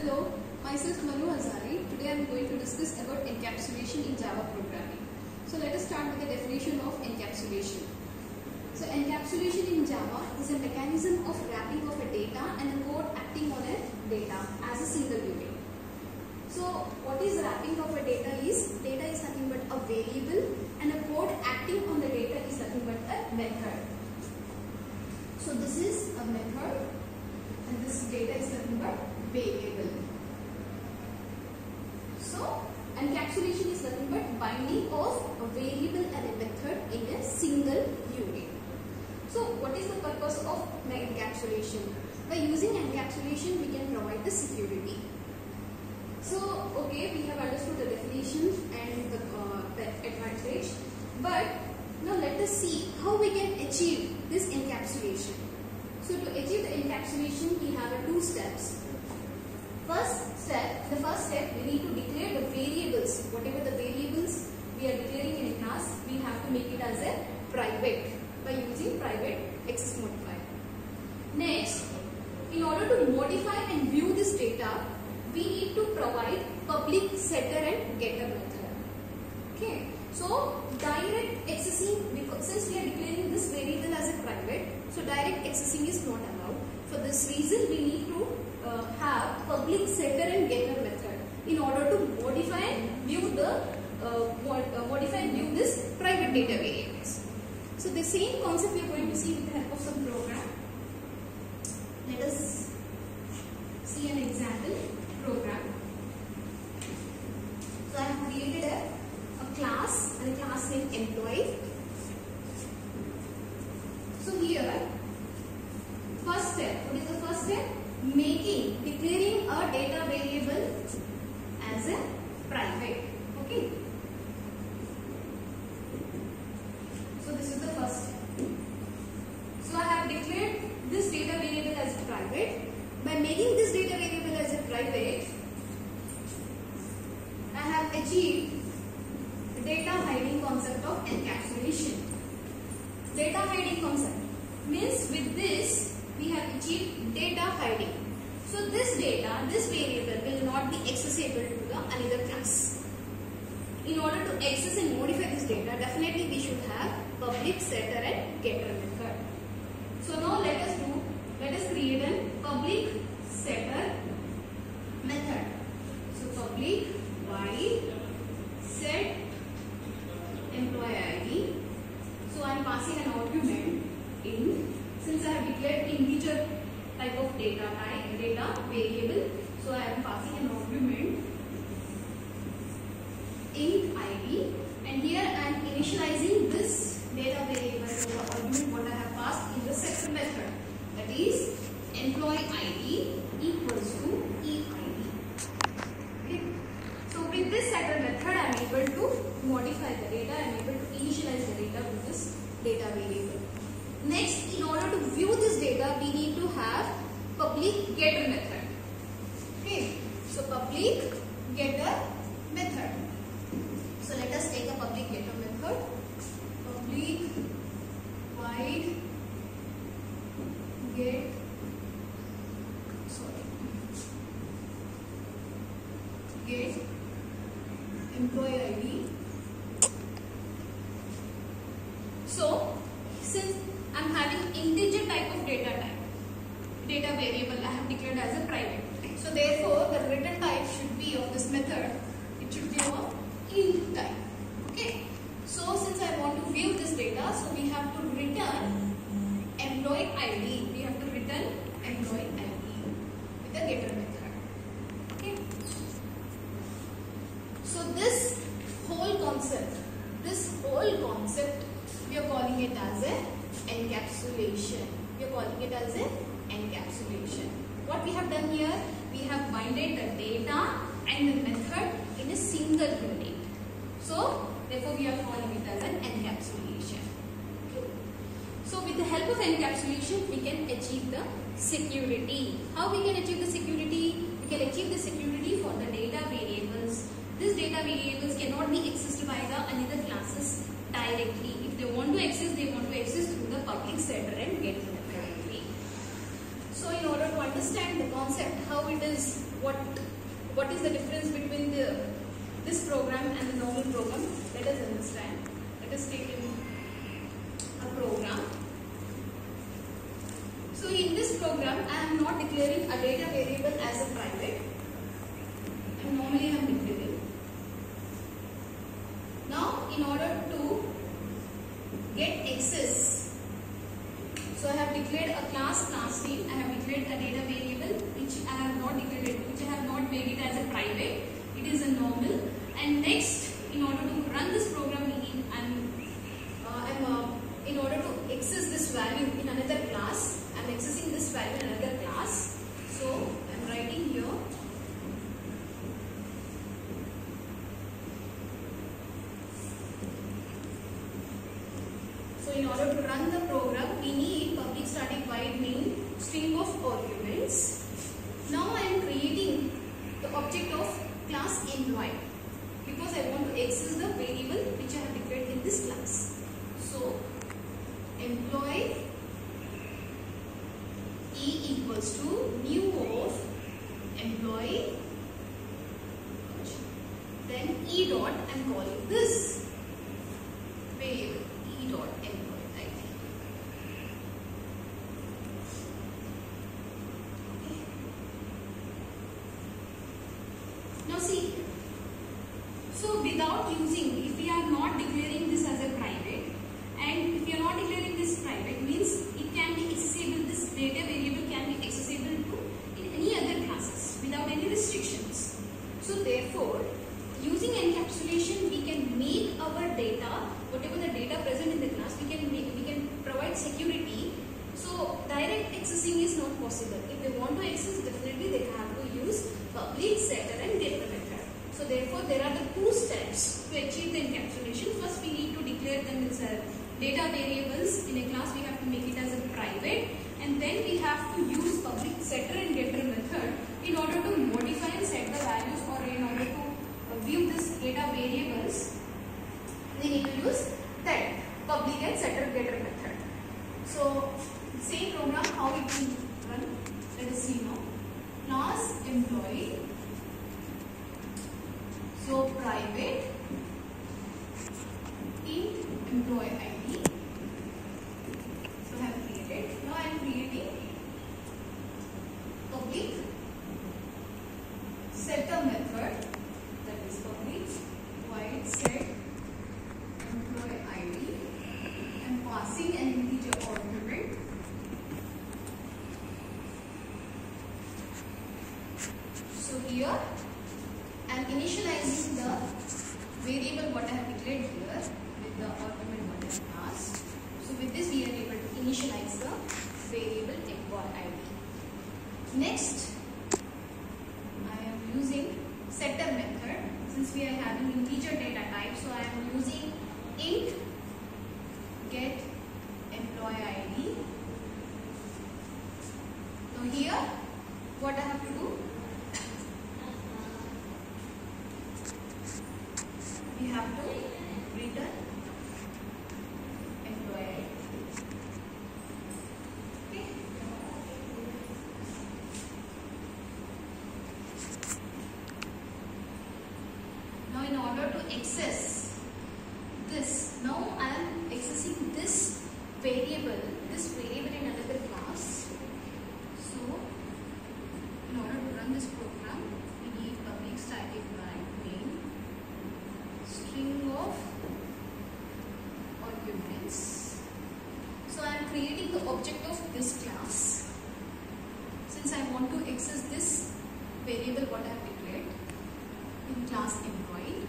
Hello, myself Manu Hazari. Today I am going to discuss about encapsulation in Java programming. So let us start with the definition of encapsulation. So encapsulation in Java is a mechanism of wrapping of a data and a code acting on a data as a single unit. So what is wrapping of a data is nothing but a variable and a code acting on the data is nothing but a method. So this is a method and this data is nothing but variable. So encapsulation is nothing but binding of a variable and a method in a single unit. So what is the purpose of encapsulation? By using encapsulation we can provide the security. So okay, we have understood the definition and the advantage, but now let us see how we can achieve this encapsulation. So to achieve the encapsulation we have two steps. The first step we need to declare the variables. Whatever the variables we are declaring in a class, we have to make it as a private by using private access modifier. Next, in order to modify and view this data, we need to provide public setter and getter method. Okay, so direct accessing, because since we are declaring this variable as a private, so direct accessing is not allowed. For this reason, we need to have public setter and getter method in order to modify and view this private data variables. So the same concept we are going to see with the help of some program. Let us see an example program. So I have created a class and a class named employee. So here, first step, what is the first step? Declaring a data variable as a private. Okay. So this is the first step. So I have declared this data variable as a private. By making this data variable as a private, I have achieved the data hiding concept of encapsulation. Data hiding concept means with this we have achieved data hiding. So this data, this variable will not be accessible to the another class. In order to access and modify this data, definitely we should have public setter and getter method. So now let us create a public setter method. So public void set employee ID. So I am passing an argument in, since I have declared integer type of data variable, so I am passing an argument int id, and here I am initializing this data variable to the argument what I have passed in the setter method, that is employee id equals to eid. Okay. So with this setter method I am able to modify the data, I am able to initialize the data with this data variable. Next, in order to view this data, we need to have public getter method. Okay, so public getter method. So let us take a public getter method. Public void get employee ID. So since I am having integer type of data variable I have declared as a private. So therefore the return type should be of this method, it should be of int type. Okay. So since I want to view this data, so we have to return employee ID. We have to return employee ID with the getter method. Okay. So this whole concept we are calling it as a encapsulation. What we have done here, we have binded the data and the method in a single unit. So therefore we are calling it as an encapsulation. Okay. So with the help of encapsulation we can achieve the security. How we can achieve the security? We can achieve the security for the data variables. These data variables cannot be accessed by the another classes directly. If they want to access through the public setter and getter method. So in order to understand the concept, how it is what is the difference between this program and the normal program. Let us understand. Let us take a program. So in this program, I am not declaring a data variable as a private. And normally I am declaring. Now, in order to get access, so I have declared a class name. I have declared a data variable which I have not declared, which I have not made it as a private. It is a normal. And next, in order to run this program, in order to access this value in another class, I am accessing this value in another class. So I am writing here. So in order to run the program, we need public static void main string of arguments. Now I am creating the object of class employee because I want to access the variable which I have declared in this class. So employee E equals to new of employee, then E dot, I am calling this variable E dot employee ID. Okay. Now see, so without using, if we are not declaring this as a private, and if you are not declaring this private, means it can be accessible, this data variable can be accessible to in any other classes without any restrictions. So therefore, using encapsulation, we can make our data, whatever the data present in the class, we can provide security. So direct accessing is not possible. If they want to access, definitely they have to use public, setter and getter method. So therefore, there are the two steps to achieve the encapsulation. First, we need to declare them as data variables in a class. We have to make it as a private, and then we have to use public, setter and getter method in order to modify and set the values, or in order to view this data variables. We need to use that public and setter getter method. So same program, how it will run. Let us see now. Class employee. So private int employee ID. So I have created. Now I am creating public setter method, that is public void set employee ID. I am passing an integer argument. So here I am initializing the variable what I have declared here with the argument what I have passed. So with this we are able to initialize the variable employee ID. Next, I am using setter method. Since we are having integer data type, so I am using int get employee ID. Now here, what I have to do? We have to return employee ID. Okay. Now in order to access this, now I am accessing this variable in another class. So in order to run this program, we need public static void main string of arguments. So I am creating the object of this class. Since I want to access this variable what I have declared in class employee.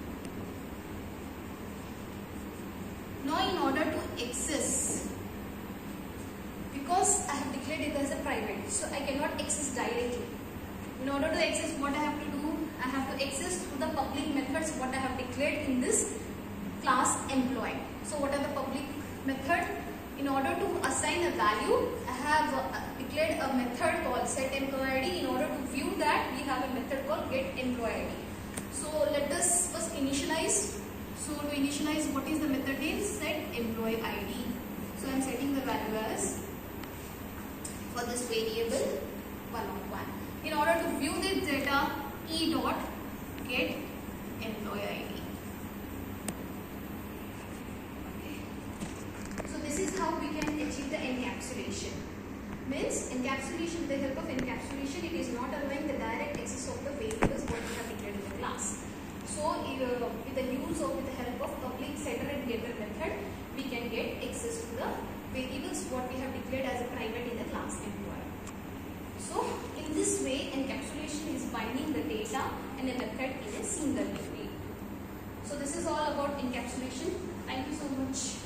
Now in order to access, because I have declared it as a private, so I cannot access directly. In order to access, what I have to do? I have to access through the public methods what I have declared in this class employee. So what are the public method? In order to assign a value, I have declared a method called set employee ID. In order to view that, we have a method called get employee ID. So let us first initialize. So to initialize, what is the method name? Set employee ID. So I am setting the value as, for this variable, 101. In order to view view this data E dot get employee ID. Okay. So this is how we can achieve the encapsulation. Means encapsulation, with the help of encapsulation, it is not allowing the direct access of the variables what we have declared in the class. So with the use or with the help of public setter and getter method, we can get access to the variables what we have declared as a private in the class employee. So in this way, encapsulation is binding the data and a method in a single unit. So this is all about encapsulation. Thank you so much.